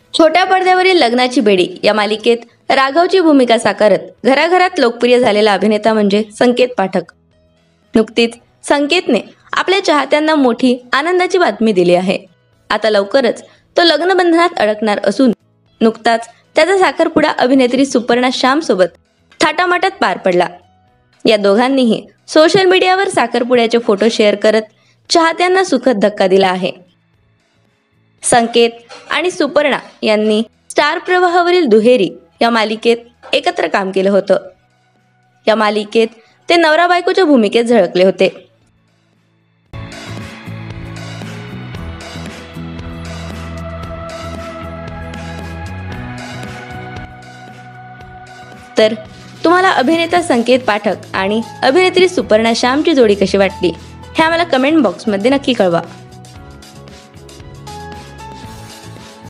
छोट्या पडद्यावरील लग्नाची बेडी या मालिकेत राघवची भूमिका साकारत घराघरात लोकप्रिय झालेला अभिनेता म्हणजे संकेत पाठक. नुकतीच संकेतने आपल्या चाहत्यांना मोठी आनंदाची बातमी दिली आहे. आता लवकरच तो लग्नबंधनात अडकणार असून नुकताच त्याचा साखरपुडा अभिनेत्री सुपर्णा श्याम सोबत थाटामाटात पार पडला. या दोघांनीही सोशल मीडियावर साखरपुड्याचे फोटो शेअर करत चाहत्यांना सुखद धक्का दिला आहे. संकेत आणि सुपर्णा यांनी स्टार प्रवाहावरील दुहेरी या मालिकेत एकत्र काम केलं होतं. या मालिकेत ते नवरा बायकोच्या भूमिकेत झळकले होते. तर तुम्हाला अभिनेता संकेत पाठक आणि अभिनेत्री सुपर्णा श्यामची जोडी कशी वाटली हे आम्हाला कमेंट बॉक्समध्ये नक्की कळवा.